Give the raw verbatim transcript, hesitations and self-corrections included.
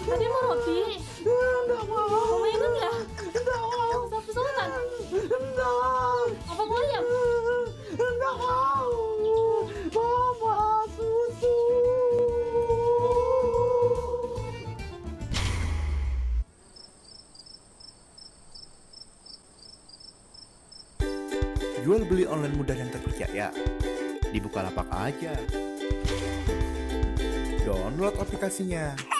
Tadi mau roti. Enggak mau. Mau mainan ya? Enggak mau. Mau sapu-sapuan? Enggak. Apa mau ayam? Enggak mau. Mama susu. Jual beli online mudah dan terpercaya di Bukalapak aja. Download aplikasinya.